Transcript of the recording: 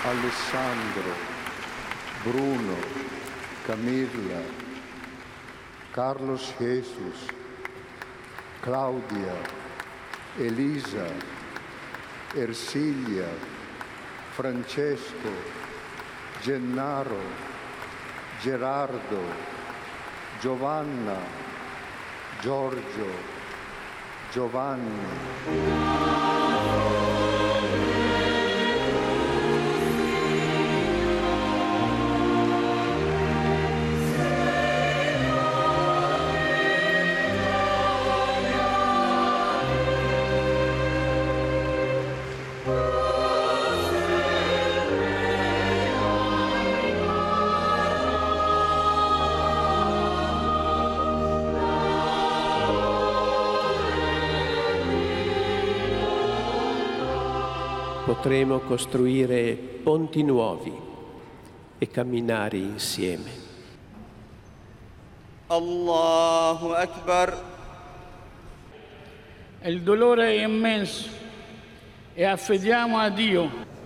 Alessandro, Bruno, Camilla, Carlos Jesus, Claudia, Elisa, Ersilia, Francesco, Gennaro, Gerardo, Giovanna, Giorgio, Giovanni. Potremo costruire ponti nuovi e camminare insieme. Allahu Akbar. Il dolore è immenso e affidiamo a Dio